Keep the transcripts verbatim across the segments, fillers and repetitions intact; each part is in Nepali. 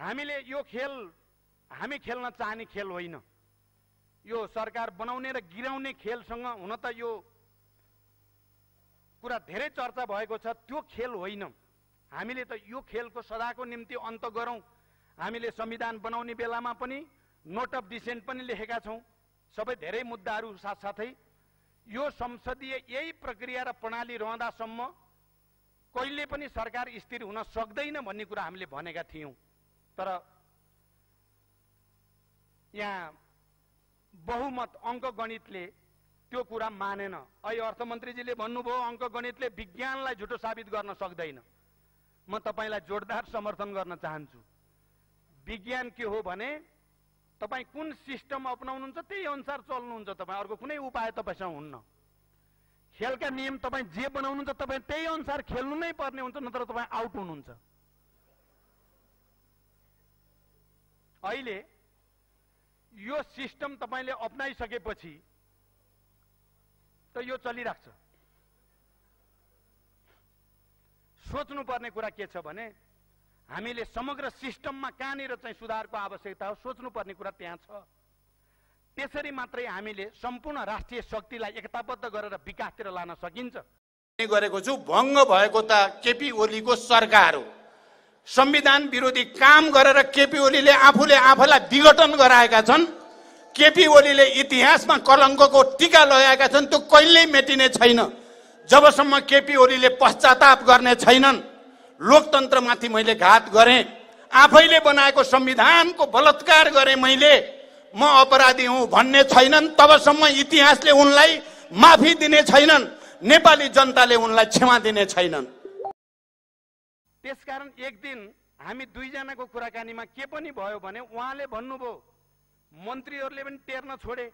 हामीले यो खेल हामी खेल्न चाहने खेल होइन। यो सरकार बनाउने र गिराउने खेलसँग हुन त यो कुरा धेरै चर्चा भएको छ, त्यो खेल होइन। हामीले त यो खेलको सदाको निम्ति अन्त गरौँ। हामीले संविधान बनाउने बेलामा पनि नोट अफ डिसेन्ट पनि लेखेका छौँ, सबै धेरै मुद्दाहरू साथसाथै यो संसदीय यही प्रक्रिया र प्रणाली रहँदासम्म कहिले पनि सरकार स्थिर हुन सक्दैन भन्ने कुरा हामीले भनेका थियौँ। तर यहाँ बहुमत अङ्कगणितले त्यो कुरा मानेन। अहिले अर्थमन्त्रीजीले भन्नुभयो अङ्कगणितले विज्ञानलाई झुटो साबित गर्न सक्दैन। म तपाईलाई जोडदार समर्थन गर्न चाहन्छु। विज्ञान के हो भने तपाईँ कुन सिस्टम अपनाउनुहुन्छ त्यही अनुसार चल्नुहुन्छ। तपाईँ अर्को कुनै उपाय तपाईसँग हुन्न। खेलका नियम तपाईँ जे बनाउनुहुन्छ तपाईँ त्यही अनुसार खेल्नु नै पर्ने हुन्छ, नत्र तपाईँ आउट हुनुहुन्छ। अहिले यो सिस्टम तपाईले अपनाइसकेपछि त यो चलिराख्छ। सोच्नुपर्ने कुरा के छ भने हामीले समग्र सिस्टममा कहाँनिर चाहिँ सुधारको आवश्यकता हो, सोच्नुपर्ने कुरा त्यहाँ छ। त्यसरी मात्रै हामीले सम्पूर्ण राष्ट्रिय शक्तिलाई एकताबद्ध गरेर विकासतिर लान सकिन्छ। गरेको छु भङ्ग भएको त केपी ओलीको सरकार हो। संविधान विरोधी काम गरेर केपी ओलीले आफूले आफूलाई विघटन गराएका छन्। केपी ओलीले इतिहासमा कलङ्कको टीका लगाएका छन्, त्यो कहिल्यै मेटिने छैन जबसम्म केपी ओलीले पश्चाताप गर्ने छैनन्। लोकतन्त्रमाथि मैले घात गरेँ, आफैले बनाएको संविधानको बलात्कार गरेँ, मैले म अपराधी हुँ भन्ने छैनन् तबसम्म इतिहासले उनलाई माफी दिने छैनन्, नेपाली जनताले उनलाई क्षमा दिने छैनन्। त्यसकारण एक दिन हामी दुईजनाको कुराकानीमा के पनि भयो भने उहाँले भन्नुभयो मन्त्रीहरूले पनि टेर्न छोडे,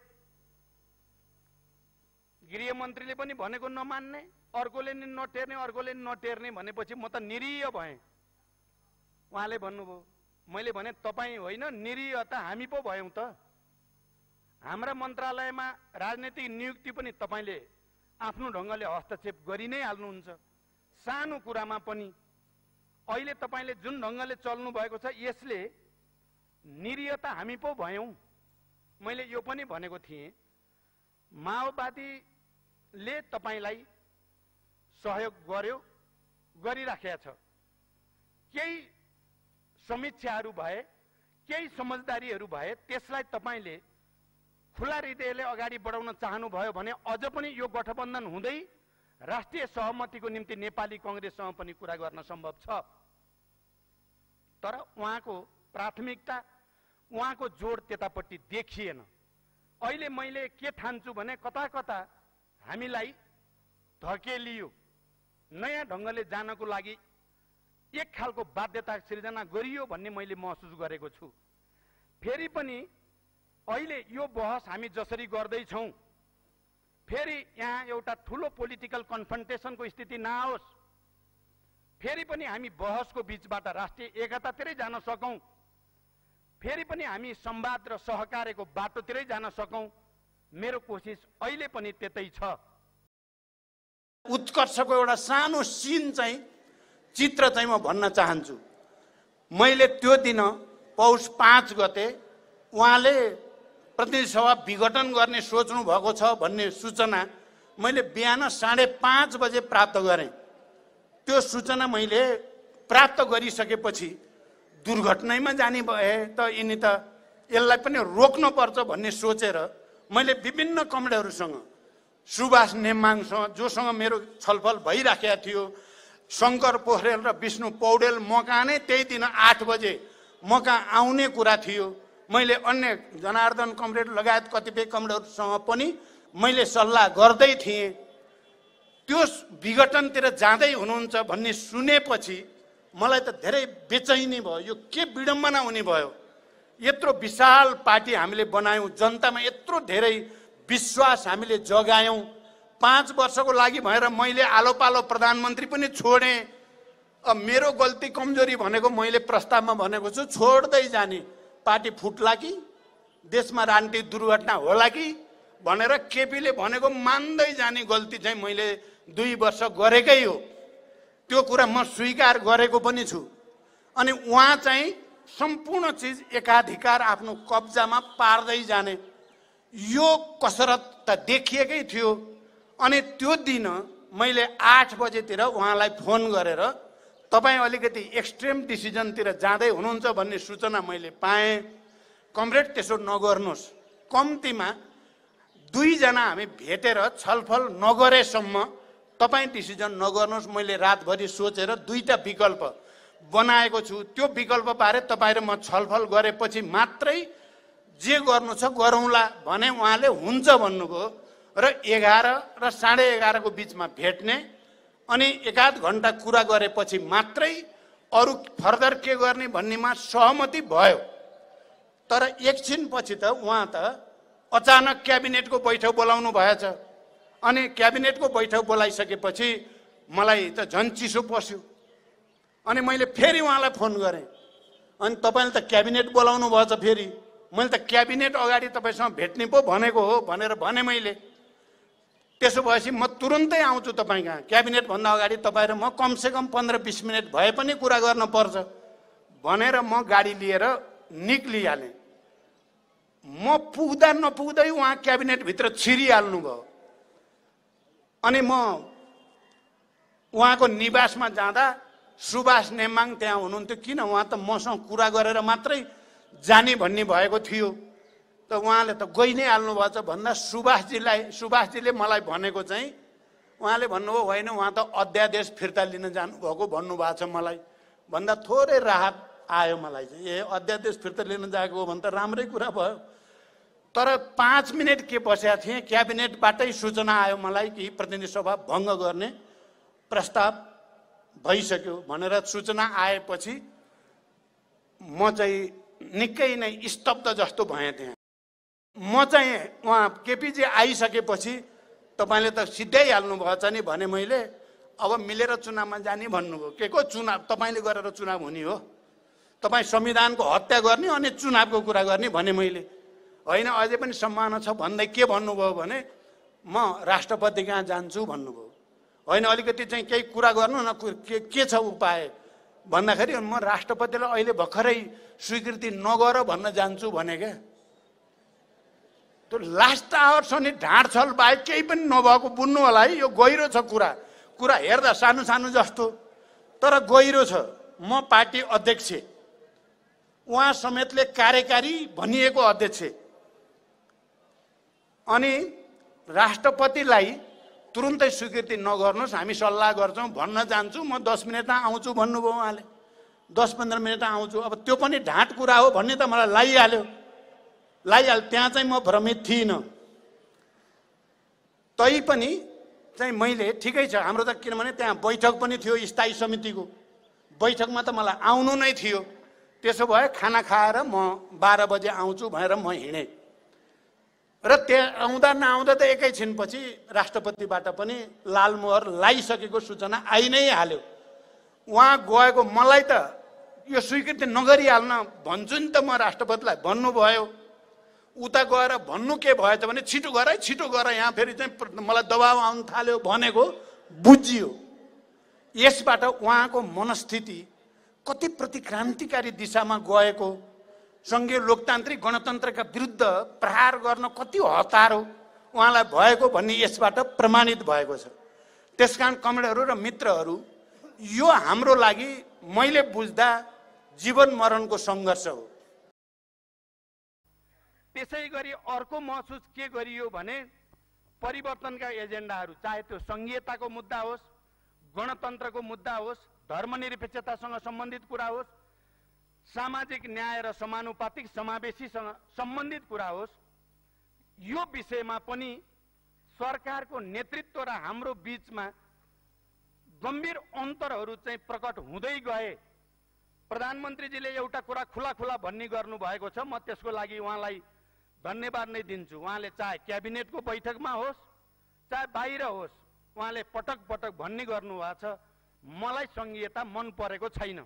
गृहमन्त्रीले पनि भनेको नमान्ने, अर्कोले नि नटेर्ने अर्कोले नि नटेर्ने भनेपछि म त निरीह भएँ। उहाँले भन्नुभयो, मैले भने तपाईँ होइन निरीह त हामी पो भयौँ त। हाम्रा मन्त्रालयमा राजनीतिक नियुक्ति पनि तपाईँले आफ्नो ढङ्गले हस्तक्षेप गरि नै हाल्नुहुन्छ। सानो कुरामा पनि अहिले तपाईले जुन ढङ्गले चल्नु भएको छ यसले निरीह त हामी पो भयौँ। मैले यो पनि भनेको थिएँ माओवादीले तपाईलाई सहयोग गर्यो, गरिराखेको छ। केही समीक्षाहरू भए, केही समझदारीहरू भए, त्यसलाई तपाईले खुला हृदयले अगाडि बढाउन चाहनुभयो भने अझ पनि यो गठबन्धन हुँदै राष्ट्रिय सहमतिको निम्ति नेपाली कांग्रेससँग पनि कुरा गर्न सम्भव छ। तर उहाँको प्राथमिकता, उहाँको जोड त्यतापट्टि देखिएन। अहिले मैले के ठान्छु भने कता कता हामीलाई धकेलियो, नयाँ ढङ्गले जानको लागि एक खालको बाध्यता सिर्जना गरियो भन्ने मैले महसुस गरेको छु। फेरि पनि अहिले यो बहस हामी जसरी गर्दैछौँ फेरि यहाँ एउटा ठुलो पोलिटिकल कन्फ्रन्टेसनको स्थिति नआओस्, फेरि पनि हामी बहसको बीचबाट राष्ट्रिय एकतातिरै जान सकौं, फेरि पनि हामी संवाद र सहकार्यको बाटोतिरै जान सकौं। मेरो कोसिस अहिले पनि त्यतै छ। उत्कर्षको एउटा सानो सीन चाहिँ चित्र चाहिँ म भन्न चाहन्छु। मैले त्यो दिन पौष पाँच गते उहाँले प्रतिनिधि सभा विघटन गर्ने सोच्नु भएको छ भन्ने सूचना मैले बिहान साढे पाँच बजे प्राप्त गरेँ। त्यो सूचना मैले प्राप्त गरिसकेपछि दुर्घटनामा जाने भए त यिनी त यसलाई पनि रोक्नु पर्छ भन्ने सोचेर मैले विभिन्न कमरेडहरूसँग, सुभाष नेमाङसँग जोसँग मेरो छलफल भइराखेको थियो, शङ्कर पोखरेल र विष्णु पौडेल मका नै त्यही दिन आठ बजे मका आउने कुरा थियो। मैले अन्य जनार्दन कमरेड लगायत कतिपय कमरेडहरूसँग पनि मैले सल्लाह गर्दै थिएँ। त्यो विघटनतिर जाँदै हुनुहुन्छ भन्ने सुनेपछि मलाई त धेरै बेचैनी भयो। यो के विडम्बना हुने भयो। यत्रो विशाल पार्टी हामीले बनायौँ, जनतामा यत्रो धेरै विश्वास हामीले जगायौँ। पाँच वर्षको लागि भएर मैले आलो पालो प्रधानमन्त्री पनि छोडेँ। अब मेरो गल्ती कमजोरी भनेको मैले प्रस्तावमा भनेको छु छोड्दै जाने, पार्टी फुट्ला कि देशमा राजनीतिक दुर्घटना होला कि भनेर केपीले भनेको मान्दै जाने गल्ती चाहिँ मैले दुई वर्ष गरेकै हो। त्यो कुरा म स्वीकार गरेको पनि छु। अनि उहाँ चाहिँ सम्पूर्ण चिज एकाधिकार आफ्नो कब्जामा पार्दै जाने यो कसरत त देखिएकै थियो। अनि त्यो दिन मैले आठ बजेतिर उहाँलाई फोन गरेर तपाईँ अलिकति एक्सट्रिम डिसिजनतिर जाँदै हुनुहुन्छ भन्ने सूचना मैले पाएँ। कमरेड त्यसो नगर्नुहोस्, कम्तीमा दुईजना हामी भेटेर छलफल नगरेसम्म तपाईँ डिसिजन नगर्नुहोस्। मैले रातभरि सोचेर दुईटा विकल्प बनाएको छु, त्यो विकल्पबारे तपाईँ र म छलफल गरेपछि मात्रै जे गर्नु छ गरौँला भने उहाँले हुन्छ भन्नुभयो र एघार र साढे एघारको बिचमा भेट्ने अनि एकाध घन्टा कुरा गरेपछि मात्रै अरू फर्दर के गर्ने भन्नेमा सहमति भयो। तर एकछिनपछि त उहाँ त अचानक क्याबिनेटको बैठक बोलाउनु भएछ अनि क्याबिनेटको बैठक बोलाइसकेपछि मलाई त झन् चिसो पस्यो। अनि मैले फेरि उहाँलाई फोन गरेँ, अनि तपाईँले त क्याबिनेट बोलाउनु भएछ, फेरि मैले त क्याबिनेट अगाडि तपाईँसँग भेट्ने पो भनेको हो भनेर भने मैले। त्यसो भएपछि म तुरुन्तै आउँछु तपाईँ कहाँ, क्याबिनेटभन्दा अगाडि तपाईँ र म कमसेकम पन्ध्र बिस मिनट भए पनि कुरा गर्न पर्छ भनेर म गाडी लिएर निक्लिहालेँ। म पुग्दा नपुग्दै उहाँ क्याबिनेटभित्र छिरिहाल्नु भयो। अनि म उहाँको निवासमा जाँदा सुभाष नेमाङ त्यहाँ हुनुहुन्थ्यो। किन उहाँ त मसँग कुरा गरेर मात्रै जाने भन्ने भएको थियो, त उहाँले त गइ नै हाल्नु भएछ भन्दा सुभाषजीलाई सुभाषजीले मलाई भनेको चाहिँ उहाँले भन्नुभयो होइन उहाँ त अध्यादेश फिर्ता लिन जानुभएको भन्नुभएको छ मलाई भन्दा थोरै राहत आयो मलाई चाहिँ। ए अध्यादेश फिर्ता लिन जाएको हो भने त राम्रै कुरा भयो। तर पाँच मिनट के बसेका थिएँ, क्याबिनेटबाटै सूचना आयो मलाई कि प्रतिनिधि सभा भङ्ग गर्ने प्रस्ताव भइसक्यो भनेर सूचना आएपछि म चाहिँ निकै नै स्तब्ध जस्तो भएँ त्यहाँ। म चाहिँ उहाँ केपीजी आइसकेपछि तपाईँले त सिध्याइहाल्नु भएछ नि भने मैले, अब मिलेर चुनावमा जाने भन्नुभयो। के को चुनाव, तपाईँले गरेर चुनाव हुने हो, तपाईँ संविधानको हत्या गर्ने अनि चुनावको कुरा गर्ने भने मैले। होइन अझै पनि सम्भावना छ भन्दै के भन्नुभयो भने म राष्ट्रपति कहाँ जान्छु भन्नुभयो। होइन अलिकति चाहिँ केही कुरा गर्नु न, के के छ उपाय भन्दाखेरि म राष्ट्रपतिलाई अहिले भर्खरै स्वीकृति नगर भन्न जान्छु भने क्या। त्यो लास्ट आवर्स अनि ढाँड छल बाहेक केही पनि नभएको बुझ्नु होला है। यो गहिरो छ कुरा, कुरा हेर्दा सानो सानो जस्तो तर गहिरो छ। म पार्टी अध्यक्ष, उहाँ समेतले कार्यकारी भनिएको अध्यक्ष, अनि राष्ट्रपतिलाई तुरुन्तै स्वीकृति नगर्नुहोस् हामी सल्लाह गर्छौँ भन्न जान्छु, म दस मिनटमा आउँछु भन्नुभयो उहाँले। दस पन्ध्र मिनटमा आउँछु, अब त्यो पनि ढाँट कुरा हो भन्ने त मलाई लागिहाल्यो लागिहाल्यो त्यहाँ चाहिँ म भ्रमित थिइनँ। तैपनि चाहिँ मैले ठिकै छ हाम्रो त, किनभने त्यहाँ बैठक पनि थियो स्थायी समितिको, बैठकमा त मलाई आउनु नै थियो। त्यसो भए खाना खाएर म बाह्र बजे आउँछु भनेर म हिँडेँ र त्यहाँ आउँदा नआउँदा त एकैछिनपछि राष्ट्रपतिबाट पनि लालमोहर लगाइसकेको सूचना आइ नै हाल्यो। उहाँ गएको मलाई त यो स्वीकृति नगरिहाल्न भन्छु नि त म राष्ट्रपतिलाई भन्नुभयो। उता गएर भन्नु के भएछ भने छिटो गर है छिटो गर, यहाँ फेरि चाहिँ मलाई दबाब आउनु थाल्यो भनेको बुझियो। यसबाट उहाँको मनस्थिति कति प्रतिक्रान्तिकारी दिशामा गएको, सङ्घीय लोकतान्त्रिक गणतन्त्रका विरुद्ध प्रहार गर्न कति हतार हो उहाँलाई भएको भन्ने यसबाट प्रमाणित भएको छ। त्यसकारण कमरेडहरू र मित्रहरू, यो हाम्रो लागि मैले बुझ्दा जीवन मरणको सङ्घर्ष हो। त्यसै गरी अर्को महसुस के गरियो भने परिवर्तनका एजेन्डाहरू, चाहे त्यो सङ्घीयताको मुद्दा होस्, गणतन्त्रको मुद्दा होस्, धर्मनिरपेक्षतासँग सम्बन्धित कुरा होस्, सामाजिक न्याय र समानुपातिक समावेशीसँग सम्बन्धित कुरा होस्, यो विषयमा पनि सरकारको नेतृत्व र हाम्रो बीचमा गम्भीर अन्तरहरू चाहिँ प्रकट हुँदै गए। प्रधानमन्त्रीजीले एउटा कुरा खुला खुला भन्ने गर्नुभएको छ, म त्यसको लागि उहाँलाई धन्यवाद नै दिन्छु। उहाँले चाहे क्याबिनेटको बैठकमा होस् चाहे बाहिर होस्, उहाँले पटक पटक भन्ने गर्नुभएको छ मलाई सङ्घीयता मन परेको छैन।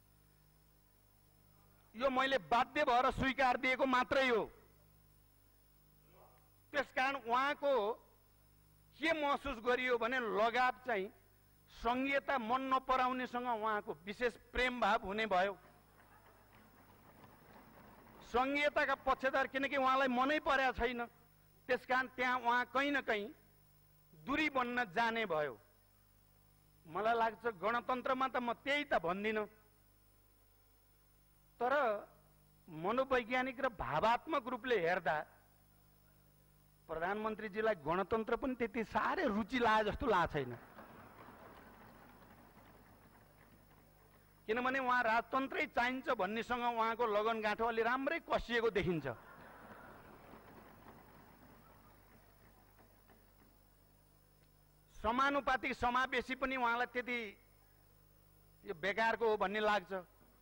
यो मैले बाध्य भएर स्वीकार दिएको मात्रै हो। त्यसकारण उहाँको के महसुस गरियो भने लगाव चाहिँ सङ्घीयता मन नपराउनेसँग उहाँको विशेष प्रेम भाव हुने भयो। संघीयताका पक्षधर, किनकि उहाँलाई मनै परेको छैन, त्यसकारण त्यहाँ उहाँ कहीँ न कहीँ दूरी बन्न जाने भयो। मलाई लाग्छ गणतन्त्रमा त म त्यही त भन्दिनँ, तर मनोवैज्ञानिक र भावात्मक रूपले हेर्दा प्रधानमन्त्रीजीलाई गणतन्त्र पनि त्यति साह्रै रुचि लागे जस्तो लागेको छैन। किनभने उहाँ राजतन्त्रै चाहिन्छ भन्नेसँग उहाँको लगनगाँठो अलि राम्रै कसिएको देखिन्छ। समानुपातिक समावेशी पनि उहाँलाई त्यति यो बेकारको हो भन्ने लाग्छ।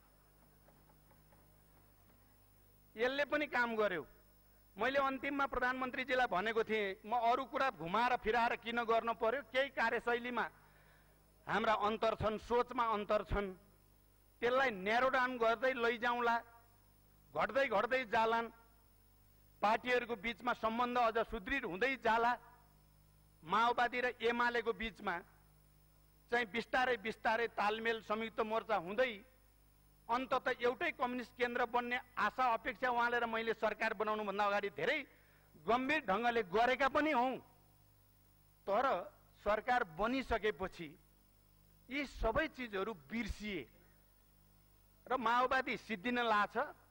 यसले पनि काम गर्यो। मैले अन्तिममा प्रधानमन्त्रीजीलाई भनेको थिएँ, म अरू कुरा घुमाएर फिराएर किन गर्न पर्यो, केही कार्यशैलीमा हाम्रा अन्तर छन्, सोचमा अन्तर छन्, त्यसलाई न्यारो डाउन गर्दै लैजाउँला, घट्दै घट्दै जालान्, पार्टीहरूको बिचमा सम्बन्ध अझ सुदृढ हुँदै जाला। माओवादी र एमालेको बिचमा चाहिँ बिस्तारै बिस्तारै तालमेल संयुक्त मोर्चा हुँदै अन्ततः एउटै कम्युनिस्ट केन्द्र बन्ने आशा अपेक्षा उहाँले र मैले सरकार बनाउनुभन्दा अगाडि धेरै गम्भीर ढङ्गले गरेका पनि हौँ। तर सरकार बनिसकेपछि यी सबै चिजहरू बिर्सिए र माओवादी सिद्धिन लाग्छ।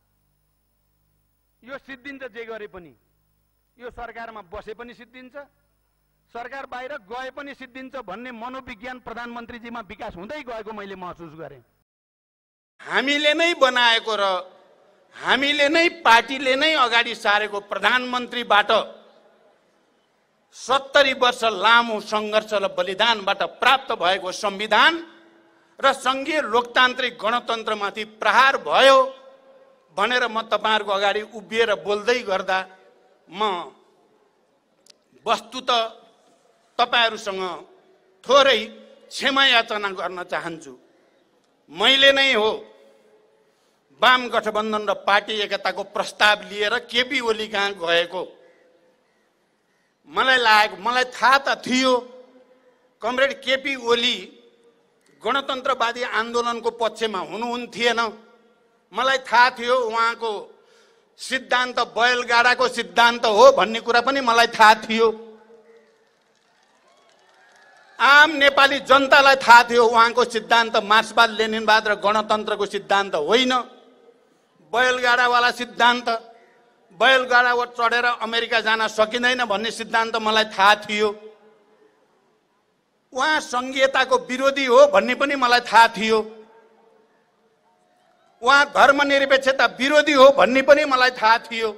यो सिद्धिन्छ जे गरे पनि, यो सरकारमा बसे पनि सिद्धिन्छ, सरकार बाहिर गए पनि सिद्धिन्छ भन्ने मनोविज्ञान प्रधानमन्त्रीजीमा विकास हुँदै गएको मैले महसुस गरेँ। हामीले नै बनाएको र हामीले नै पार्टीले नै अगाडि सारेको प्रधानमन्त्रीबाट सत्तरी वर्ष लामो सङ्घर्ष र बलिदानबाट प्राप्त भएको संविधान र संघीय लोकतान्त्रिक गणतन्त्रमाथि प्रहार भयो भनेर म तपाईहरुको अगाडि उभिएर बोल्दै गर्दा म वस्तुत तपाईहरुसँग थोरै क्षमा याचना गर्न चाहन्छु। मैले नै हो वाम गठबन्धन र पार्टी एकताको प्रस्ताव लिएर केपी ओली कहाँ गएको। मलाई लागेको, मलाई थाहा त थियो कमरेड केपी ओली गणतन्त्रवादी आन्दोलनको पक्षमा हुनुहुन्थेन। मलाई थाहा थियो उहाँको सिद्धान्त बैलगाडाको सिद्धान्त हो भन्ने कुरा पनि मलाई थाहा थियो। आम नेपाली जनतालाई थाहा थियो उहाँको सिद्धान्त मार्क्सवाद लेनिनवाद र गणतन्त्रको सिद्धान्त होइन, बैलगाडावाला सिद्धान्त, बैलगाडा चढेर अमेरिका जान सकिँदैन भन्ने सिद्धान्त मलाई थाहा थियो। उहाँ संघीयताको विरोधी हो भन्ने पनि मलाई थाहा थियो। उहाँ धर्मनिरपेक्षता विरोधी हो भन्ने पनि मलाई थाहा थियो।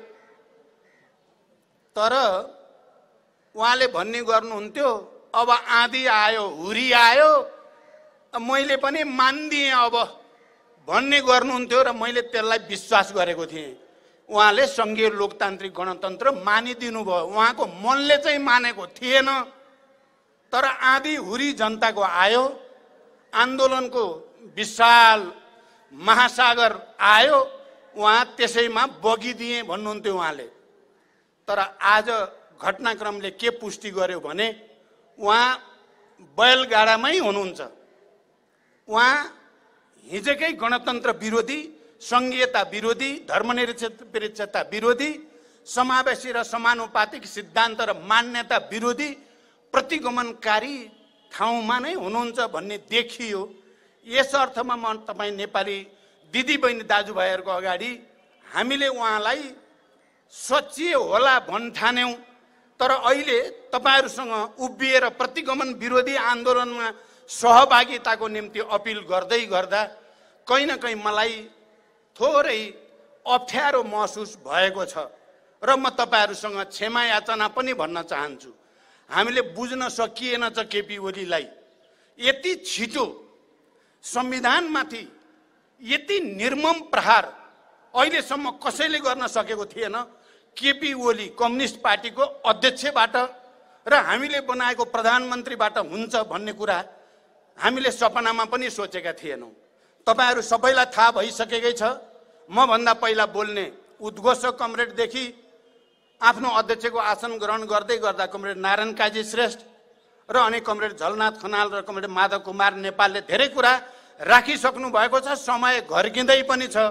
तर उहाँले भन्ने गर्नुहुन्थ्यो अब आँधी आयो हुरी आयो मैले पनि मान्दिएँ अब भन्ने गर्नुहुन्थ्यो र मैले त्यसलाई विश्वास गरेको थिएँ। उहाँले संघीय लोकतान्त्रिक गणतन्त्र मानिदिनु भयो, उहाँको मनले चाहिँ मानेको थिएन। तर आँधी हुरी जनताको आयो, आन्दोलनको विशाल महासागर आयो, उहाँ त्यसैमा बगिदिए भन्नुहुन्थ्यो उहाँले। तर आज घटनाक्रमले के पुष्टि गर्यो भने उहाँ बैलगाडामै हुनुहुन्छ। उहाँ हिजोकै गणतन्त्र विरोधी, संघीयता विरोधी, धर्मनिरपेक्षता विरोधी, समावेशी र समानुपातिक सिद्धान्त र मान्यता विरोधी, प्रतिगमनकारी ठाउँमा नै हुनुहुन्छ भन्ने देखियो। यस अर्थमा म तपाईँ नेपाली दिदीबहिनी दाजुभाइहरूको अगाडि हामीले उहाँलाई सच्चिए होला भन्ठान्यौँ। तर अहिले तपाईहरुसँग उभिएर प्रतिगमन विरोधी आन्दोलनमा सहभागिताको निम्ति अपिल गर्दै गर्दा कहीँ न कहीँ मलाई थोरै अप्ठ्यारो महसुस भएको छ र म तपाईहरुसँग क्षमा याचना पनि भन्न चाहन्छु। हामीले बुझ्न सकिएन छ केपी ओलीलाई यति छिटो संविधानमाथि यति निर्मम प्रहार अहिलेसम्म कसैले गर्न सकेको थिएन। केपी ओली कम्युनिस्ट पार्टीको अध्यक्षबाट र हामीले बनाएको प्रधानमन्त्रीबाट हुन्छ भन्ने कुरा हामीले सपनामा पनि सोचेका थिएनौँ। तपाईहरु सबैलाई थाहा भइसकेकै छ। म भन्दा पहिला बोल्ने उद्घोषक कमरेडदेखि आफ्नो अध्यक्षको आसन ग्रहण गर्दै गर्दा कमरेड नारायण काजी श्रेष्ठ र अनि कमरेड झलनाथ खनाल र कमरेड माधव कुमार नेपालले धेरै कुरा राखिसक्नु भएको छ। समय घर्किँदै पनि छ।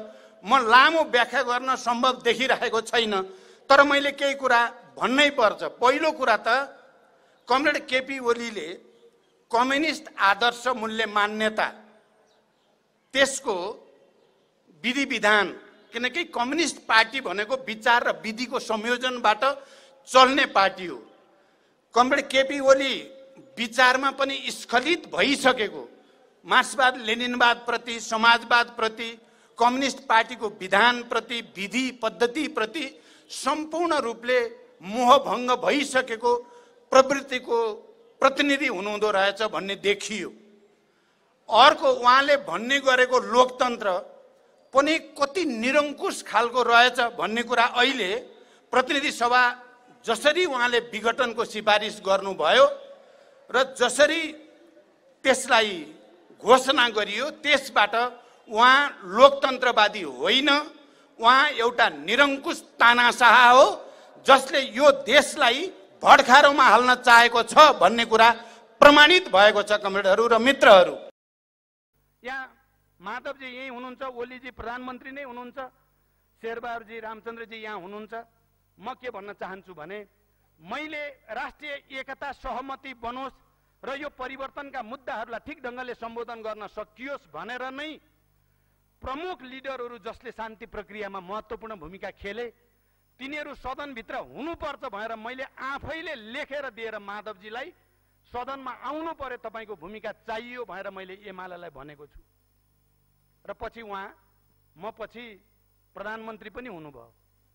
म लामो व्याख्या गर्न सम्भव देखिरहेको छैन, तर मैले केही कुरा भन्नै पर्छ। पहिलो कुरा त कमरेड केपी ओलीले कम्युनिस्ट आदर्श मूल्य मान्यता त्यसको विधि विधान, किनकि कम्युनिस्ट पार्टी भनेको विचार र विधिको संयोजनबाट चल्ने पार्टी हो। कमरेड केपी ओली विचारमा पनि स्खलित भइसकेको, मार्क्सवाद लेनिनवाद प्रति, समाजवाद प्रति, कम्युनिस्ट पार्टीको विधान प्रति, विधि पद्धति प्रति सम्पूर्ण रूपले मोहभङ्ग भइसकेको प्रवृत्तिको प्रतिनिधि हुनुहुँदो रहेछ भन्ने देखियो। अर्को उहाँले भन्ने गरेको लोकतन्त्र पनि कति निरङ्कुश खालको रहेछ भन्ने कुरा अहिले प्रतिनिधि सभा जसरी उहाँले विघटनको सिफारिस गर्नुभयो र जसरी त्यसलाई घोषणा गरियो, त्यसबाट उहाँ लोकतन्त्रवादी होइन, उहाँ एउटा निरङ्कुश तानाशाह हो जसले यो देशलाई भड्खारोमा हाल्न चाहेको छ भन्ने कुरा प्रमाणित भएको छ। कमरेडहरू र मित्रहरू, यहाँ माधवजी यही हुनुहुन्छ, ओलीजी प्रधानमन्त्री नै हुनुहुन्छ, शेरबहादुरजी, रामचन्द्रजी यहाँ हुनुहुन्छ। म के भन्न चाहन्छु भने मैले राष्ट्रिय एकता सहमति बनोस् र यो परिवर्तनका मुद्दाहरूलाई ठिक ढङ्गले सम्बोधन गर्न सकियोस् भनेर नै प्रमुख लिडरहरू जसले शान्ति प्रक्रियामा महत्त्वपूर्ण भूमिका खेले तिनीहरू सदनभित्र हुनुपर्छ भनेर मैले आफैले लेखेर दिएर माधवजीलाई सदनमा आउनु पर्यो, तपाईँको भूमिका चाहियो भनेर मैले एमालेलाई भनेको छु। र पछि उहाँ म पछि प्रधानमन्त्री पनि हुनुभयो।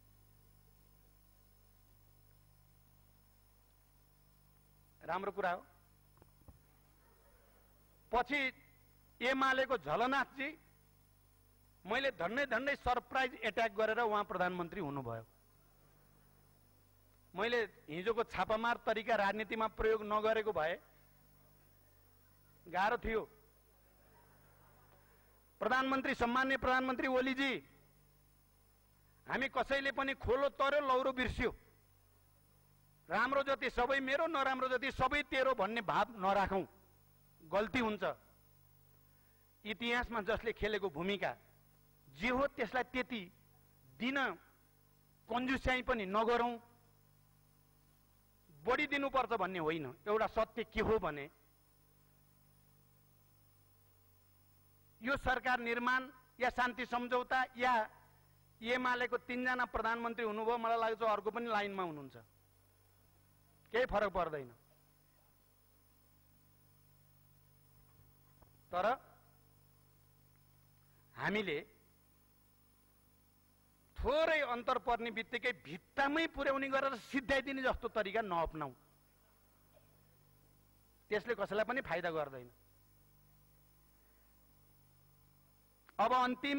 राम्रो कुरा हो। पछि एमालेको झलनाथजी मैले धन्नै धन्नै सरप्राइज एट्याक गरेर उहाँ प्रधानमन्त्री हुनुभयो। मैले हिजोको छापामार तरिका राजनीतिमा प्रयोग नगरेको भए गाह्रो थियो। प्रधानमन्त्री, सम्माननीय प्रधानमन्त्री ओलीजी, हामी कसैले पनि खोलो तर्यो लौरो बिर्स्यो, राम्रो जति सबै मेरो, नराम्रो जति सबै तेरो भन्ने भाव नराखौं, गल्ती हुन्छ। इतिहासमा जसले खेलेको भूमिका जे हो त्यसलाई त्यति दिन कन्जुस्याइ पनि नगरौं, बढी दिनुपर्छ भन्ने होइन। एउटा सत्य के हो भने यो सरकार निर्माण या शान्ति सम्झौता या एमालेको तीनजना प्रधानमन्त्री हुनुभयो, मलाई लाग्छ अर्को पनि लाइनमा हुनुहुन्छ, केही फरक पर्दैन। तर हामीले थोरै अन्तर पर्ने बित्तिकै भित्तामै पुर्याउने गरेर सिद्ध्याइदिने जस्तो तरिका नअप्नाऊ, त्यसले कसैलाई पनि फाइदा गर्दैन। अब अन्तिम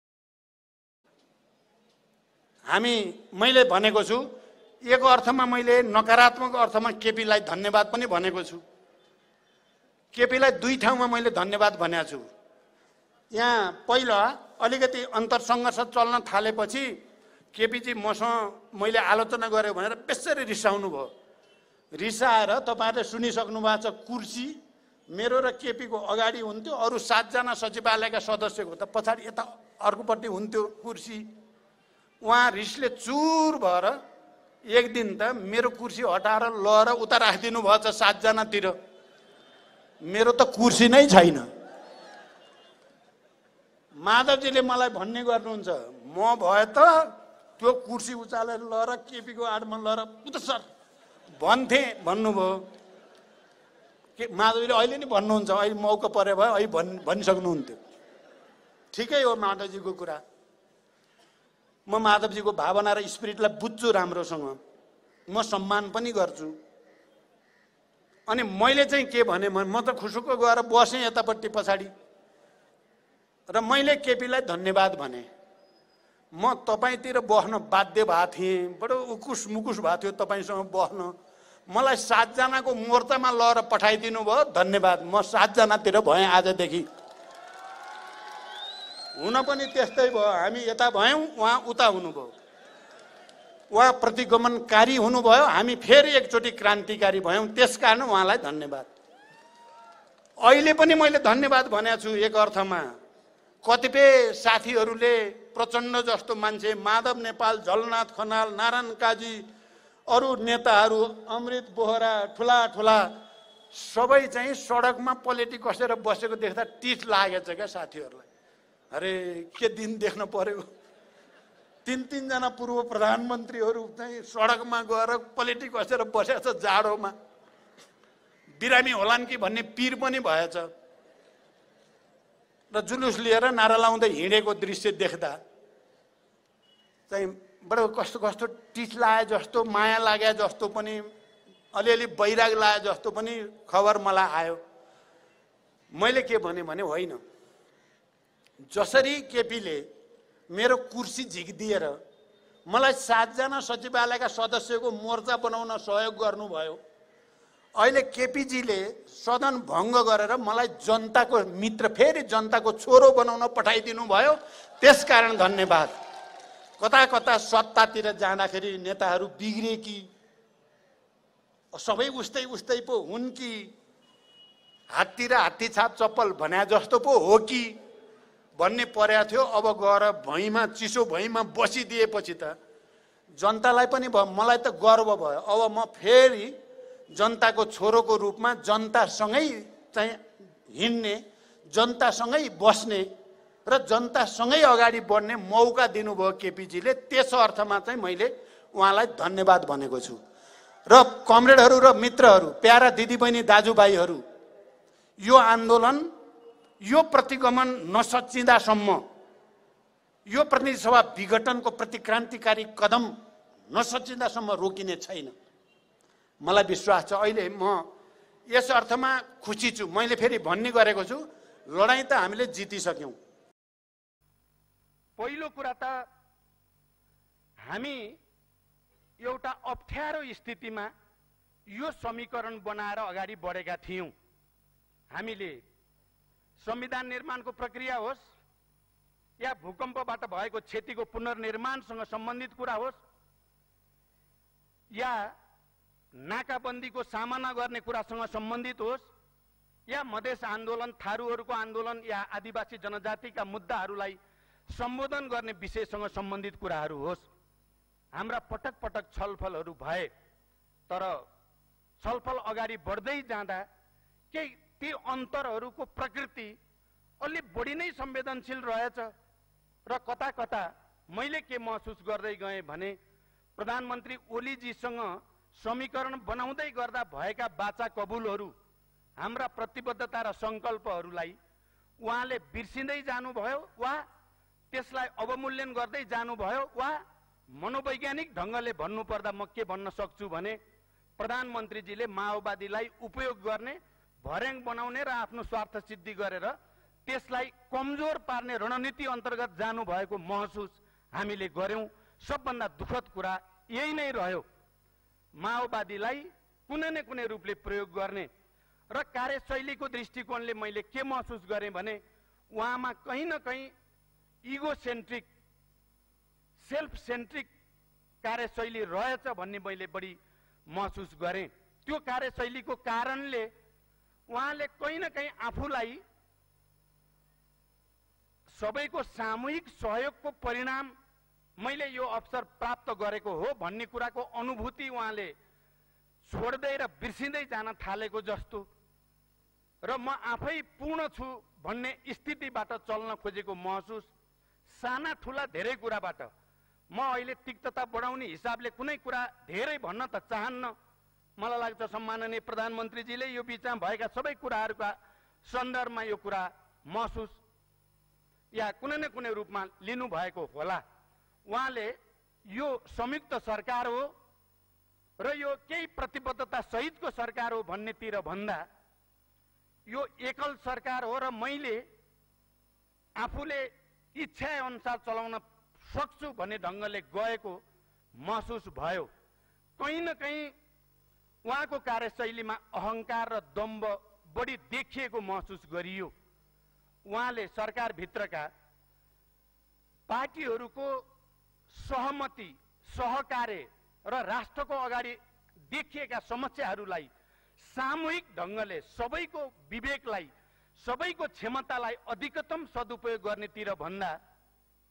हामी मैले भनेको छु, एक अर्थमा मैले नकारात्मक अर्थमा केपीलाई धन्यवाद पनि भनेको छु। केपीलाई दुई ठाउँमा मैले धन्यवाद भनेको छु। यहाँ पहिला अलिकति अन्तरसङ्घर्ष चल्न थालेपछि केपीजी मसँग मैले आलोचना गरेँ भनेर बेसरी रिसाउनु भयो। रिसाएर तपाईँहरूले सुनिसक्नु भएको छ, कुर्सी मेरो र केपीको अगाडि हुन्थ्यो, अरू सातजना सचिवालयका सदस्यको त पछाडि यता अर्कोपट्टि हुन्थ्यो कुर्सी। उहाँ रिसले चुर भएर एक दिन त मेरो कुर्सी हटाएर लएर उता राखिदिनु भएछ सातजनातिर। मेरो त कुर्सी नै छैन। माधवजीले मलाई भन्ने गर्नुहुन्छ, म भए त त्यो कुर्सी उचालेर लएर केपीको आडमा लएर उता सर भन्थे भन्नुभयो। के माधवजीले अहिले नि भन्नुहुन्छ, अहिले मौका परे भयो अहिले भन् भनिसक्नुहुन्थ्यो। ठिकै हो माधवजीको कुरा। म माधवजीको भावना र स्पिरिटलाई बुझ्छु राम्रोसँग, म सम्मान पनि गर्छु। अनि मैले चाहिँ के भने, म त खुसुक्क गएर बसेँ यतापट्टि पछाडि र मैले केपीलाई धन्यवाद भने। म तपाईँतिर बस्न बाध्य भएको थिएँ, बडो उकुस मुकुस भएको थियो तपाईँसँग बस्न। मलाई सातजनाको मोर्चामा लगेर पठाइदिनु भयो, धन्यवाद। म सातजनातिर भएँ आजदेखि। हुन पनि त्यस्तै भयो, हामी यता भयौँ, उहाँ उता हुनुभयो। उहाँ प्रतिगमनकारी हुनुभयो, हामी फेरि एकचोटि क्रान्तिकारी भयौँ, त्यसकारण उहाँलाई धन्यवाद। अहिले पनि मैले धन्यवाद भनेको छु। एक अर्थमा कतिपय साथीहरूले प्रचण्ड जस्तो मान्छे, माधव नेपाल, झलनाथ खनाल, नारायण काजी, अरू नेताहरू, अमृत बोहरा, ठुला ठुला सबै चाहिँ सडकमा पलेटी कसेर बसेको देख्दा टिस लागेछ क्या साथीहरूलाई। अरे के दिन देख्न पर्यो। तीन तीनजना पूर्व प्रधानमन्त्रीहरू चाहिँ सडकमा गएर पलेटी कसेर बसेछ जाडोमा। बिरामी होलान् कि भन्ने पिर पनि भएछ र जुलुस लिएर नारा लाउँदै हिँडेको दृश्य देख्दा चाहिँ बडो कस्तो कस्तो टिच लागे जस्तो, माया लागे जस्तो पनि, अलिअलि बैराग लागे जस्तो पनि खबर मलाई आयो। मैले के भने भने होइन, जसरी केपीले मेरो कुर्सी झिकिदिएर मलाई सातजना सचिवालयका सदस्यको मोर्चा बनाउन सहयोग गर्नुभयो, अहिले केपीजीले सदन भङ्ग गरेर मलाई जनताको मित्र, फेरि जनताको छोरो बनाउन पठाइदिनु भयो। त्यसकारण धन्यवाद। कता कता सत्तातिर जाँदाखेरि नेताहरू बिग्रे कि सबै उस्तै उस्तै पो हुन् कि हात्ती र हात्ती छाप चप्पल भने जस्तो पो हो कि भन्ने परेको थियो। अब गएर भुइँमा, चिसो भुइँमा बसिदिएपछि त जनतालाई पनि भयो, मलाई त गर्व भयो। अब म फेरि जनताको छोरोको रूपमा जनतासँगै चाहिँ हिँड्ने, जनतासँगै बस्ने र जनतासँगै अगाडि बढ्ने मौका दिनुभयो केपीजीले। त्यस अर्थमा चाहिँ मैले उहाँलाई धन्यवाद भनेको छु। र कमरेडहरू र मित्रहरू, प्यारा दिदीबहिनी दाजुभाइहरू, यो आन्दोलन, यो प्रतिगमन नसच्चिँदासम्म, यो प्रतिनिधि सभा विघटनको प्रतिक्रान्तिकारी कदम नसच्चिँदासम्म रोकिने छैन। मलाई विश्वास छ। अहिले म यस अर्थमा खुसी छु। मैले फेरि भन्ने गरेको छु, लडाईँ त हामीले जितिसक्यौँ। पहिलो कुरा त हामी एउटा अप्ठ्यारो स्थितिमा यो समीकरण बनाएर अगाडि बढेका थियौँ। हामीले संविधान निर्माणको प्रक्रिया होस् या भूकम्पबाट भएको क्षतिको पुनर्निर्माणसँग सम्बन्धित कुरा होस् या नाकाबन्दीको सामना गर्ने कुरासँग सम्बन्धित होस् या मधेस आन्दोलन, थारूहरूको आन्दोलन या आदिवासी जनजातिका मुद्दाहरूलाई सम्बोधन गर्ने विषयसँग सम्बन्धित कुराहरू होस्, हाम्रा पटक पटक छलफलहरू भए। तर छलफल अगाडि बढ्दै जाँदा केही ती अन्तरहरूको प्रकृति अलि बढी नै संवेदनशील रहेछ र कता कता मैले के महसुस गर्दै गएँ भने प्रधानमन्त्री ओलीजीसँग समीकरण बनाउँदै गर्दा भएका बाचा कबुलहरू, हाम्रा प्रतिबद्धता र सङ्कल्पहरूलाई उहाँले बिर्सिँदै जानुभयो वा त्यसलाई अवमूल्यन गर्दै जानुभयो वा मनोवैज्ञानिक ढङ्गले भन्नुपर्दा म के भन्न सक्छु भने प्रधानमन्त्रीजीले माओवादीलाई उपयोग गर्ने, भर्याङ बनाउने र आफ्नो स्वार्थ सिद्धि गरेर त्यसलाई कमजोर पार्ने रणनीति अन्तर्गत जानुभएको महसुस हामीले गर्यौं। सबभन्दा दुःखद कुरा यही नै रह्यो। माओवादीलाई कुनै न कुनै रूपले प्रयोग गर्ने र कार्यशैलीको दृष्टिकोणले मैले के महसुस गरेँ भने उहाँमा कहीँ न कहीँ इगो सेन्ट्रिक, सेल्फ सेन्ट्रिक कार्यशैली रहेछ भन्ने मैले बढी महसुस गरेँ। त्यो कार्यशैलीको कारणले उहाँले कहीँ न कहीँ आफूलाई सबैको सामूहिक सहयोगको परिणाम मैले यो अवसर प्राप्त गरेको हो भन्ने कुराको अनुभूति उहाँले छोड्दै र बिर्सिँदै जान थालेको जस्तो र म आफै पूर्ण छु भन्ने स्थितिबाट चल्न खोजेको महसुस, साना ठुला धेरै कुराबाट म अहिले तिक्तता बढाउने हिसाबले कुनै कुरा धेरै भन्न त चाहन्न। मलाई लाग्छ सम्माननीय प्रधानमन्त्रीजीले यो बिचमा भएका सबै कुराहरूका सन्दर्भमा यो कुरा महसुस या कुनै न कुनै रूपमा लिनु भएको होला। उहाँले यो संयुक्त सरकार हो र यो केही प्रतिबद्धता सहितको सरकार हो भन्नेतिर भन्दा यो एकल सरकार हो र मैले आफूले इच्छा अनुसार चलाउन सक्छु भन्ने ढङ्गले गएको महसुस भयो। कहीँ न कहीँ उहाँको कार्यशैलीमा अहङ्कार र दम्भ बढी देखिएको महसुस गरियो। उहाँले सरकारभित्रका पार्टीहरूको सहमति, सहकार्य र राष्ट्रको अगाडि देखिएका समस्याहरूलाई सामूहिक ढङ्गले सबैको विवेकलाई, सबैको क्षमतालाई अधिकतम सदुपयोग गर्नेतिर भन्दा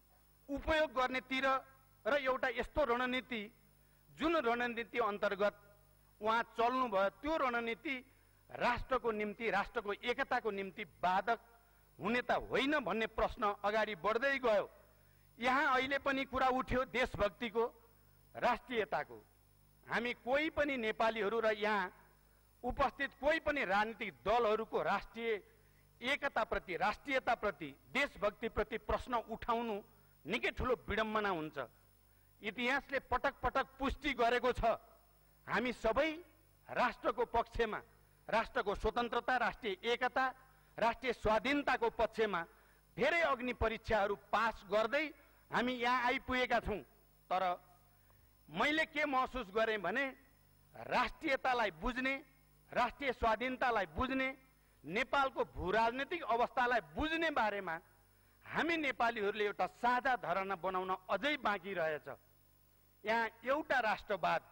उपयोग गर्नेतिर र एउटा यस्तो रणनीति जुन रणनीति अन्तर्गत उहाँ चल्नुभयो त्यो रणनीति राष्ट्रको निम्ति राष्ट्रको एकताको निम्ति बाधक हुने त होइन भन्ने प्रश्न अगाडि बढ्दै गयो। यहाँ अहिले पनि कुरा उठ्यो देशभक्तिको, राष्ट्रियताको। हामी कोही पनि नेपालीहरू र यहाँ उपस्थित कोही पनि राजनीतिक दलहरूको राष्ट्रिय एकताप्रति, राष्ट्रियताप्रति, देशभक्तिप्रति प्रश्न उठाउनु निकै ठुलो विडम्बना हुन्छ। इतिहासले पटक पटक पुष्टि गरेको छ हामी सबै राष्ट्रको पक्षमा, राष्ट्रको स्वतन्त्रता, राष्ट्रिय एकता, राष्ट्रिय स्वाधीनताको पक्षमा धेरै अग्नि परीक्षाहरू पास गर्दै हामी यहाँ आइपुगेका छौँ। तर मैले के महसुस गरेँ भने राष्ट्रियतालाई बुझ्ने, राष्ट्रिय स्वाधीनतालाई बुझ्ने, नेपालको भू राजनीतिक अवस्थालाई बुझ्ने बारेमा हामी नेपालीहरूले एउटा साझा धारणा बनाउन अझै बाँकी रहेछ। यहाँ एउटा राष्ट्रवाद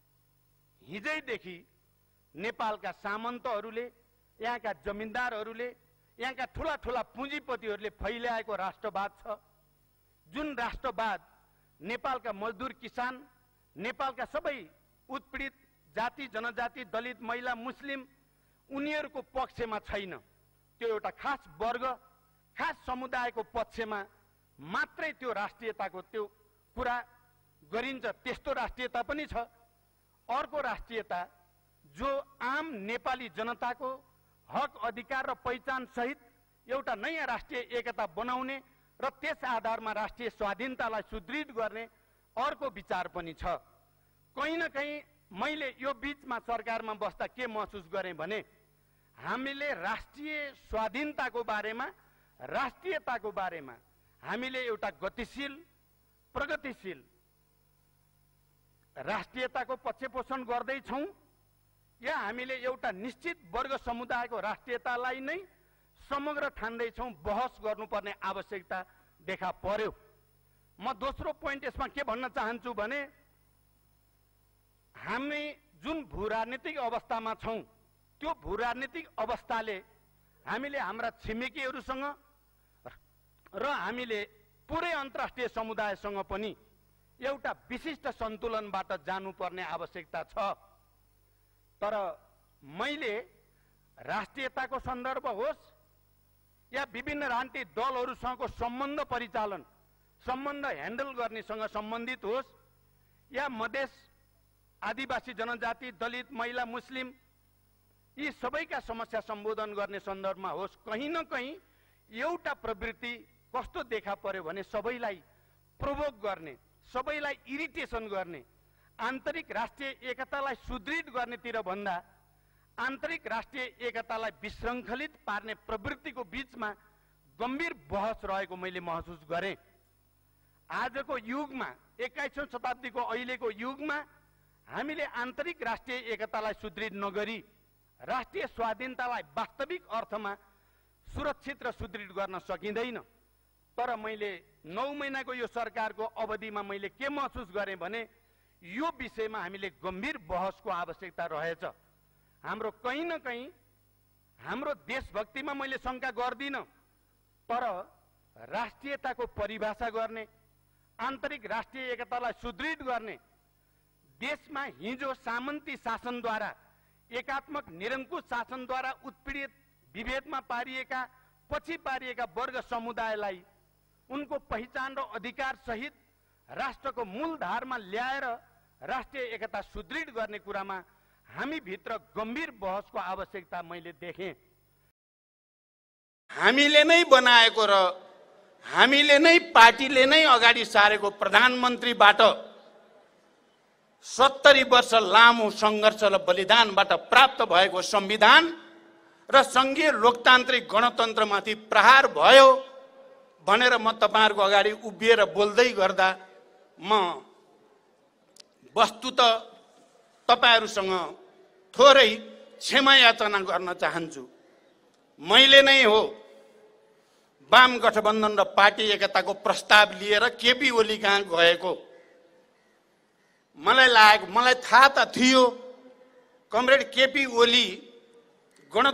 हिजैदेखि नेपालका सामन्तहरूले, यहाँका जमिनदारहरूले, यहाँका ठुला ठुला पुँजीपतिहरूले फैल्याएको राष्ट्रवाद छ। जुन राष्ट्रवाद नेपालका मजदुर किसान, नेपालका सबै उत्पीडित जाति जनजाति, दलित, महिला, मुस्लिम उनीहरूको पक्षमा छैन। त्यो एउटा खास वर्ग, खास समुदायको पक्षमा मात्रै त्यो राष्ट्रियताको त्यो कुरा गरिन्छ। त्यस्तो राष्ट्रियता पनि छ। अर्को राष्ट्रियता जो आम नेपाली जनताको हक अधिकार र पहिचान सहित एउटा नयाँ राष्ट्रिय एकता बनाउने र त्यस आधारमा राष्ट्रिय स्वाधीनतालाई सुदृढ गर्ने अर्को विचार पनि छ। कहीँ न कहीँ मैले यो बीचमा सरकारमा बस्दा के महसुस गरेँ भने हामीले राष्ट्रिय स्वाधीनताको बारेमा, राष्ट्रियताको बारेमा हामीले एउटा गतिशील, प्रगतिशील राष्ट्रियताको पक्षपोषण गर्दैछौँ या हामीले एउटा निश्चित वर्ग समुदायको राष्ट्रियतालाई नै समग्र ठान्दैछौँ, बहस गर्नुपर्ने आवश्यकता देखा पर्यो। म दोस्रो पोइन्ट यसमा के भन्न चाहन्छु भने हामी जुन भू राजनीतिक अवस्थामा छौँ त्यो भू राजनीतिक अवस्थाले हामीले हाम्रा छिमेकीहरूसँग र हामीले पुरै अन्तर्राष्ट्रिय समुदायसँग पनि एउटा विशिष्ट सन्तुलनबाट जानुपर्ने आवश्यकता छ। तर मैले राष्ट्रियताको सन्दर्भ होस् या विभिन्न राजनीतिक दलहरूसँगको सम्बन्ध परिचालन, सम्बन्ध ह्यान्डल गर्नेसँग सम्बन्धित होस् या मधेस, आदिवासी जनजाति, दलित, महिला, मुस्लिम यी सबैका समस्या सम्बोधन गर्ने सन्दर्भमा होस्, कहीँ न कहीँ एउटा प्रवृत्ति कस्तो देखा पर्यो भने सबैलाई प्रोभोक गर्ने, सबैलाई इरिटेसन गर्ने, आन्तरिक राष्ट्रिय एकतालाई सुदृढ गर्नेतिर भन्दा आन्तरिक राष्ट्रिय एकतालाई विशृङ्खलित पार्ने प्रवृत्तिको बीचमा गम्भीर बहस रहेको मैले महसुस गरेँ। आजको युगमा, एक्काइसौँ शताब्दीको अहिलेको युगमा हामीले आन्तरिक राष्ट्रिय एकतालाई सुदृढ नगरी राष्ट्रिय स्वाधीनतालाई वास्तविक अर्थमा सुरक्षित र सुदृढ गर्न सकिँदैन। तर मैले नौ महिनाको यो सरकारको अवधिमा मैले के महसुस गरेँ भने यो विषयमा हामीले गम्भीर बहसको आवश्यकता रहेछ। हाम्रो कहीँ न कहीँ हाम्रो देशभक्तिमा मैले शङ्का गर्दिनँ, तर राष्ट्रियताको परिभाषा गर्ने, आन्तरिक राष्ट्रिय एकतालाई सुदृढ गर्ने, देशमा हिजो सामन्ती शासनद्वारा, एकात्मक निरङ्कुश शासनद्वारा उत्पीडित विभेदमा पारिएका, पछि पारिएका वर्ग समुदायलाई उनको पहिचान र अधिकार सहित राष्ट्रको मूलधारमा ल्याएर राष्ट्रिय एकता सुदृढ गर्ने कुरामा हामी भित्र गम्भीर बहसको आवश्यकता मैले देखेँ। हामीले नै बनाएको र हामीले नै पार्टीले नै अगाडि सारेको प्रधानमन्त्रीबाट सत्तरी वर्ष लामो सङ्घर्ष र बलिदानबाट प्राप्त भएको संविधान र सङ्घीय लोकतान्त्रिक गणतन्त्रमाथि प्रहार भयो भनेर म तपाईँहरूको अगाडि उभिएर बोल्दै गर्दा म वस्तुत तपाईँहरूसँग थोरै क्षमा याचना गर्न चाहन्छु। मैले नै हो वाम गठबन्धन र पार्टी एकताको प्रस्ताव लिएर केपी ओली कहाँ गएको। मलाई लाग्यो, मलाई थाहा त थियो कमरेड केपी ओली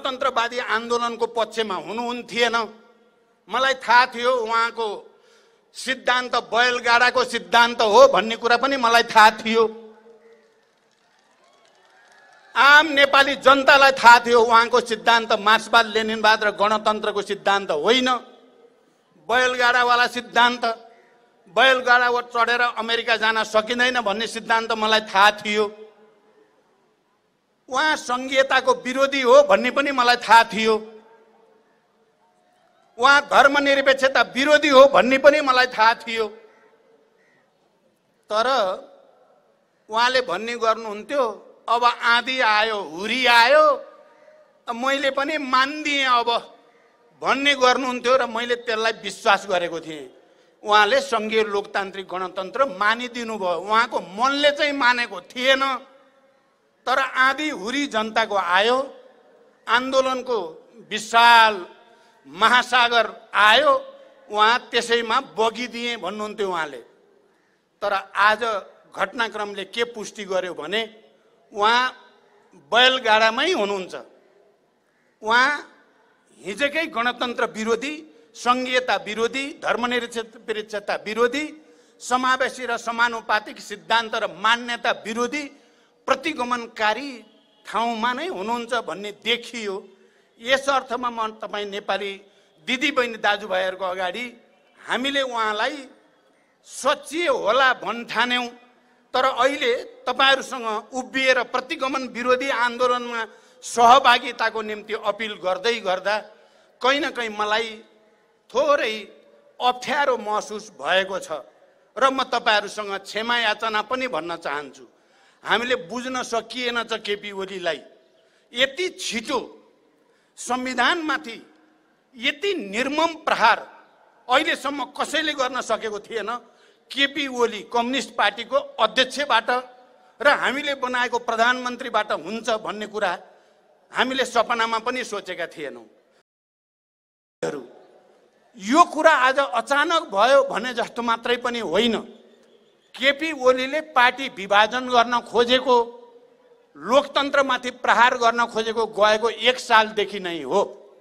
गणतन्त्रवादी आन्दोलनको पक्षमा हुनुहुन्थेन। मलाई थाहा थियो उहाँको सिद्धान्त बैलगाडाको सिद्धान्त हो भन्ने कुरा पनि मलाई थाहा थियो। आम नेपाली जनतालाई थाहा थियो उहाँको सिद्धान्त मार्क्सवाद लेनिनवाद र गणतन्त्रको सिद्धान्त होइन, बैलगाडावाला सिद्धान्त। बैलगाडामा चढेर अमेरिका जान सकिँदैन भन्ने सिद्धान्त मलाई थाहा थियो। उहाँ संघीयताको विरोधी हो भन्ने पनि मलाई थाहा थियो। उहाँ धर्मनिरपेक्षता विरोधी हो भन्ने पनि मलाई थाहा थियो। तर उहाँले भन्ने गर्नुहुन्थ्यो अब आँधी आयो, हुरी आयो, मैले पनि मान्दिएँ अब भन्ने गर्नुहुन्थ्यो र मैले त्यसलाई विश्वास गरेको थिएँ। उहाँले संघीय लोकतान्त्रिक गणतन्त्र मानिदिनु भयो, उहाँको मनले चाहिँ मानेको थिएन। तर आँधी हुरी जनताको आयो, आन्दोलनको विशाल महासागर आयो, उहाँ त्यसैमा बगिदिए भन्नुहुन्थ्यो उहाँले। तर आज घटनाक्रमले के पुष्टि गर्यो भने उहाँ बैलगाडामै हुनुहुन्छ। उहाँ हिजोकै गणतन्त्र विरोधी, संघीयता विरोधी, धर्मनिरपेक्षता विरोधी, समावेशी र समानुपातिक सिद्धान्त र मान्यता विरोधी, प्रतिगमनकारी ठाउँमा नै हुनुहुन्छ भन्ने देखियो। यस अर्थमा म तपाईँ नेपाली दिदीबहिनी दाजुभाइहरूको अगाडि हामीले उहाँलाई सच्चिए होला भन्ठान्यौँ। तर अहिले तपाईँहरूसँग उभिएर प्रतिगमन विरोधी आन्दोलनमा सहभागिताको निम्ति अपिल गर्दै गर्दा कहीँ न कहीँ मलाई थोरै अप्ठ्यारो महसुस भएको छ र म तपाईँहरूसँग क्षमा याचना पनि भन्न चाहन्छु। हामीले बुझ्न सकिएन छ केपी ओलीलाई। यति छिटो संविधानमाथि यति निर्मम प्रहार अहिलेसम्म कसैले गर्न सकेको थिएन। केपी ओली कम्युनिस्ट पार्टीको अध्यक्षबाट र हामीले बनाएको प्रधानमन्त्रीबाट हुन्छ भन्ने कुरा हामीले सपनामा पनि सोचेका थिएनौँ। यो कुरा आज अचानक भयो भने जस्तो मात्रै पनि होइन। केपी ओलीले पार्टी विभाजन गर्न खोजेको, लोकतन्त्रमाथि प्रहार गर्न खोजेको गएको एक सालदेखि नै हो।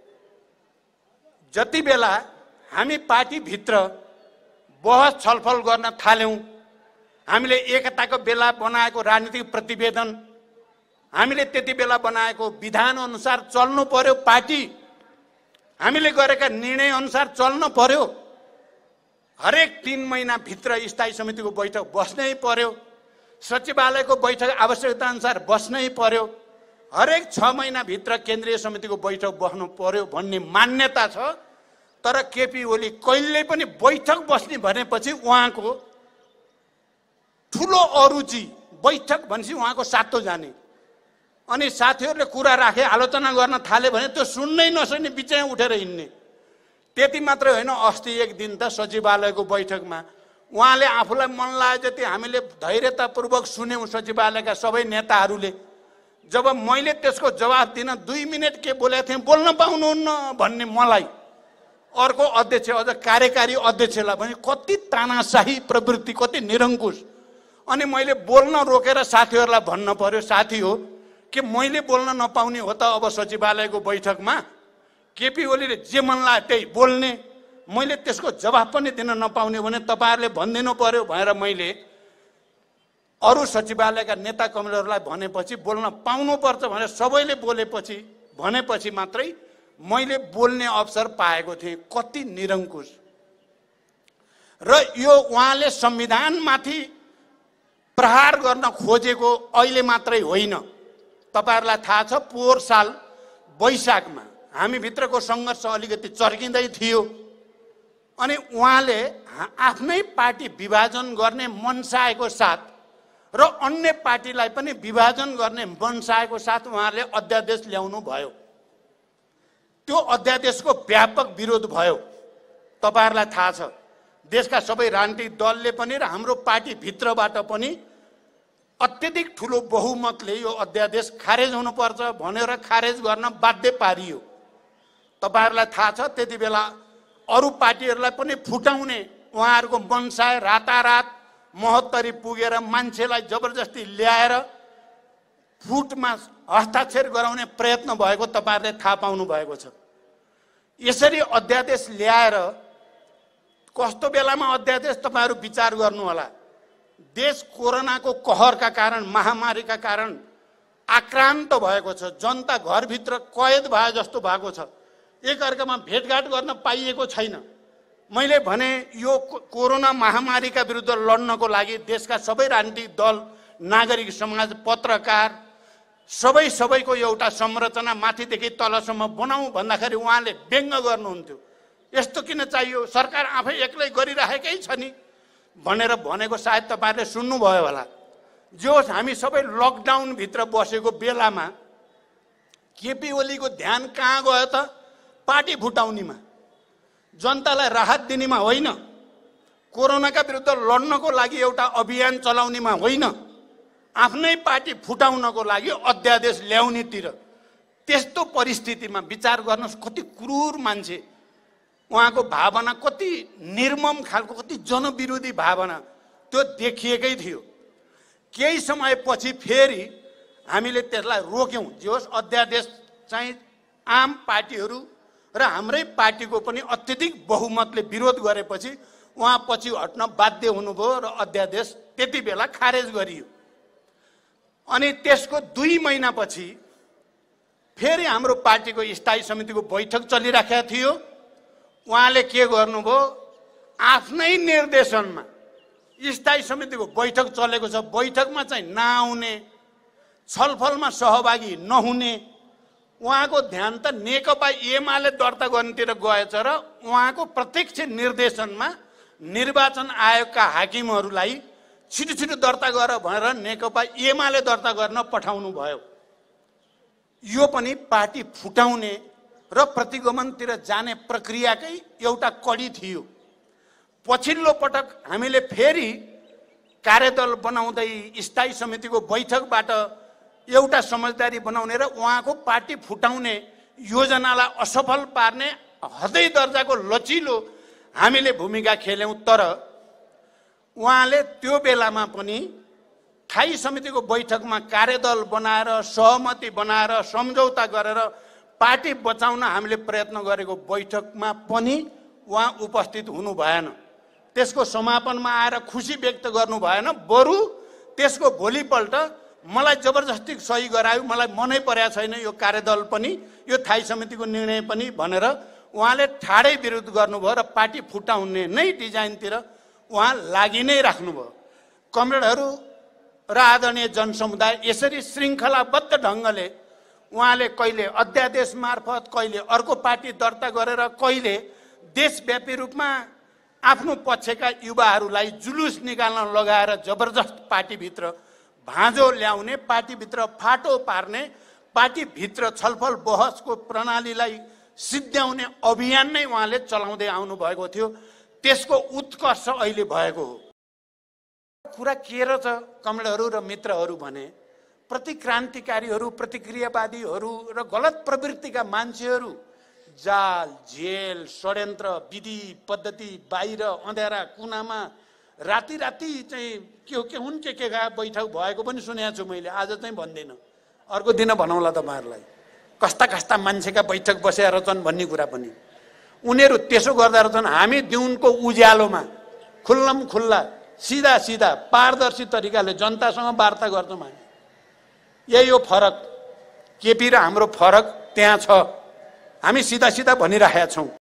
जति बेला हामी पार्टीभित्र बहस छलफल गर्न थाल्यौँ, हामीले एकताको बेला बनाएको राजनीतिक प्रतिवेदन, हामीले त्यति बेला बनाएको विधान अनुसार चल्नु पर्यो, पार्टी हामीले गरेका निर्णय अनुसार चल्न पर्यो। हरेक तीन महिना भित्र स्थायी समितिको बैठक बस्नै पर्यो, सचिवालयको बैठक आवश्यकता अनुसार बस्नै पर्यो, हरेक छ महिना भित्र केन्द्रीय समितिको बैठक बस्नु पर्यो भन्ने मान्यता छ। तर केपी ओली कहिल्यै पनि बैठक बस्ने भनेपछि उहाँको ठुलो अरुचि, बैठक भनेपछि उहाँको सातो जाने, अनि साथीहरूले कुरा राखे आलोचना गर्न थाले भने त्यो सुन्नै नसक्ने बिचैमा उठेर हिँड्ने। त्यति मात्रै होइन, अस्ति एक दिन त सचिवालयको बैठकमा उहाँले आफूलाई मन लागे जति हामीले धैर्यतापूर्वक सुन्यौँ सचिवालयका सबै नेताहरूले। जब मैले त्यसको जवाफ दिन दुई मिनट के बोलेको थिएँ, बोल्न पाउनुहुन्न भन्ने मलाई अर्को अध्यक्ष, अझ कार्यकारी अध्यक्षलाई भने कति तानाशाही प्रवृत्ति, कति निरङ्कुश। अनि मैले बोल्न रोकेर साथीहरूलाई भन्न पर्यो, साथी हो कि मैले बोल्न नपाउने हो त अब सचिवालयको बैठकमा? केपी ओलीले जे मन लाग्यो त्यही बोल्ने, मैले त्यसको जवाफ पनि दिन नपाउने भने तपाईँहरूले भनिदिनु पर्यो भनेर मैले अरू सचिवालयका नेता कमिटीहरूलाई भनेपछि बोल्न पाउनुपर्छ भनेर सबैले बोलेपछि भनेपछि मात्रै मैले बोल्ने अवसर पाएको थिएँ। कति निरङ्कुश। र यो उहाँले संविधानमाथि प्रहार गर्न खोजेको अहिले मात्रै होइन। तपाईँहरूलाई थाहा छ, पोहोर साल वैशाखमा हामी भित्रको सङ्घर्ष अलिकति चर्किँदै थियो अनि उहाँले आफ्नै पार्टी विभाजन गर्ने मनसाएको साथ र अन्य पार्टीलाई पनि विभाजन गर्ने मनसाएको साथ उहाँले अध्यादेश ल्याउनु भयो। त्यो अध्यादेशको व्यापक विरोध भयो। तपाईँहरूलाई थाहा छ, देशका सबै राजनीतिक दलले पनि र हाम्रो पार्टी भित्रबाट पनि अत्यधिक ठुलो बहुमतले यो अध्यादेश खारेज हुनुपर्छ भनेर खारेज गर्न बाध्य पारियो। तपाईँहरूलाई थाहा छ, त्यति बेला अरू पार्टीहरूलाई पनि फुटाउने उहाँहरूको मनसाय रातारात महोत्तरी पुगेर मान्छेलाई जबरजस्ती ल्याएर फुटमा हस्ताक्षर गराउने प्रयत्न भएको तपाईँहरूले थाहा पाउनु भएको छ। यसरी अध्यादेश ल्याएर कस्तो बेलामा अध्यादेश तपाईँहरू विचार गर्नु होला। देश कोरोनाको कहरका कारण, महामारीका कारण आक्रान्त भएको छ। जनता घरभित्र कैद भए जस्तो भएको छ। एकअर्कामा भेटघाट गर्न पाइएको छैन। मैले भने यो कोरोना महामारीका विरुद्ध लड्नको लागि देशका सबै राजनीतिक दल, नागरिक समाज, पत्रकार सबै सबैको एउटा संरचना माथिदेखि तलसम्म बनाऊ भन्दाखेरि उहाँले व्यङ्ग गर्नुहुन्थ्यो। यस्तो किन चाहियो, सरकार आफै एक्लै गरिराखेकै छ नि भनेर भनेको सायद तपाईँहरूले सुन्नुभयो होला। जो हामी सबै लकडाउनभित्र बसेको बेलामा केपी ओलीको ध्यान कहाँ गयो त? पार्टी फुटाउनेमा, जनतालाई राहत दिनेमा होइन, कोरोनाका विरुद्ध लड्नको लागि एउटा अभियान चलाउनेमा होइन, आफ्नै पार्टी फुटाउनको लागि अध्यादेश ल्याउनेतिर। त्यस्तो परिस्थितिमा विचार गर्नुहोस्, कति क्रूर मान्छे, उहाँको भावना कति निर्मम खालको, कति जनविरोधी भावना त्यो देखिएकै थियो। केही समयपछि फेरि हामीले त्यसलाई रोक्यौँ। जे होस्, अध्यादेश चाहिँ आम पार्टीहरू र हाम्रै पार्टीको पनि अत्यधिक बहुमतले विरोध गरेपछि उहाँ पछि हट्न बाध्य हुनुभयो र अध्यादेश त्यति बेला खारेज गरियो। अनि त्यसको दुई महिनापछि फेरि हाम्रो पार्टीको स्थायी समितिको बैठक चलिराखेको थियो। उहाँले के गर्नुभयो, आफ्नै निर्देशनमा स्थायी समितिको बैठक चलेको छ, बैठकमा चाहिँ नआउने, छलफलमा सहभागी नहुने, उहाँको ध्यान त नेकपा एमाले दर्ता गर्नेतिर गएछ र उहाँको प्रत्यक्ष निर्देशनमा निर्वाचन आयोगका हाकिमहरूलाई छिटो छिटो दर्ता गर भनेर नेकपा एमाले दर्ता गर्न पठाउनु भयो। यो पनि पार्टी फुटाउने र प्रतिगमनतिर जाने प्रक्रियाकै एउटा कडी थियो। पछिल्लो पटक हामीले फेरि कार्यदल बनाउँदै स्थायी समितिको बैठकबाट एउटा समझदारी बनाउने र उहाँको पार्टी फुटाउने योजनालाई असफल पार्ने हदै दर्जाको लचिलो हामीले भूमिका खेल्यौँ। तर उहाँले त्यो बेलामा पनि स्थायी समितिको बैठकमा कार्यदल बनाएर, सहमति बनाएर, सम्झौता गरेर पार्टी बचाउन हामीले प्रयत्न गरेको बैठकमा पनि उहाँ उपस्थित हुनु भएन। त्यसको समापनमा आएर खुसी व्यक्त गर्नु भएन, बरु त्यसको भोलिपल्ट मलाई जबरजस्ती सही गरायो, मलाई मनै परेको छैन यो कार्यदल पनि, यो स्थायी समितिको निर्णय पनि भनेर उहाँले ठाडै विरोध गर्नुभयो र पार्टी फुटाउने नै डिजाइनतिर उहाँ लागि नै राख्नुभयो। कमरेडहरू र आदरणीय जनसमुदाय, यसरी श्रृङ्खलाबद्ध ढङ्गले उहाँले कहिले अध्यादेश मार्फत, कहिले अर्को पार्टी दर्ता गरेर, कहिले देशव्यापी रूपमा आफ्नो पक्षका युवाहरूलाई जुलुस निकाल्न लगाएर जबरजस्त पार्टीभित्र भाँजो ल्याउने, पार्टीभित्र फाटो पार्ने, पार्टीभित्र छलफल बहसको प्रणालीलाई सिद्ध्याउने अभियान नै उहाँले चलाउँदै आउनुभएको थियो। त्यसको उत्कर्ष अहिले भएको हो। कुरा के रहेछ कमरेडहरू र मित्रहरू भने, प्रतिक्रान्तिकारीहरू, प्रतिक्रियावादीहरू र गलत प्रवृत्तिका मान्छेहरू जाल, जेल, षड्यन्त्र, विधि पद्धति बाहिर अँध्यारा कुनामा राति राति चाहिँ के के हुन् के के गा बैठक भएको पनि सुनेको छु मैले। आज चाहिँ भन्दिनँ, अर्को दिन भनौँला तपाईँहरूलाई कस्ता कस्ता मान्छेका बैठक बसेर रहेछन् भन्ने कुरा पनि। उनीहरू त्यसो गर्दा रहेछन्, हामी दिउनको उज्यालोमा खुल्लम खुल्ला सिधा सिधा पारदर्शी तरिकाले जनतासँग वार्ता गर्छौँ हामी। यही हो फरक, केपी र हाम्रो फरक त्यहाँ छ। हामी सिधा सिधा भनिराखेका छौँ।